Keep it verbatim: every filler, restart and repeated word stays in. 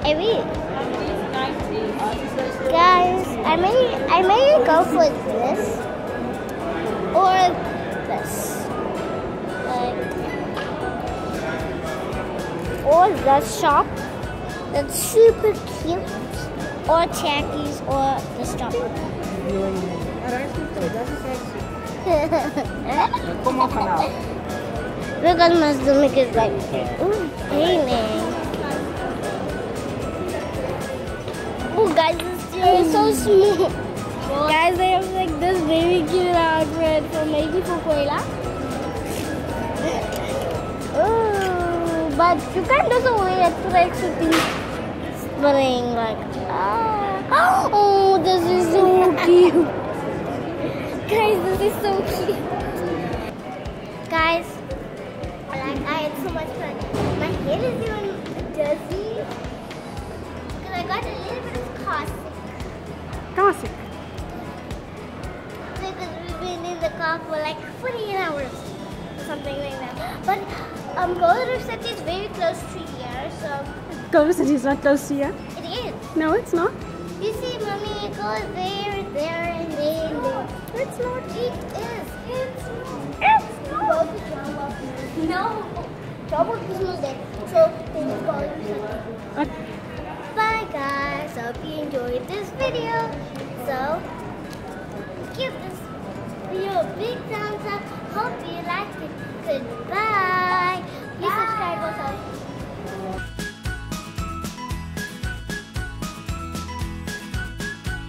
I read. Guys, I may I may go for this or this. Like or the shop that's super cute. Or Chackies or the shop. Look at my stomach is like, ooh, paining. Oh, guys, this is so small. Guys, they have like this very cute outfit for maybe for Koila. Oh, but you can't do the way it tricks with these spring like, ah. Oh, this is so cute. Guys, this is so cute. Guys, like I had so much fun. My hair is even dirty because I got a little bit of caustic. Caustic. Because we've been in the car for like forty-eight hours or something like that. But um, Golden City is very close to here, so. Golden City is not close to here. It is. No, it's not. You see, Mommy, it goes there, there, and there, and there. It's not. It is. It's not. It's not. No. Double Christmas Day. So, they will call you something. Okay. Bye, guys. Hope you enjoyed this video. So, give this video a big thumbs up. Hope you liked it. Goodbye. Please subscribe also.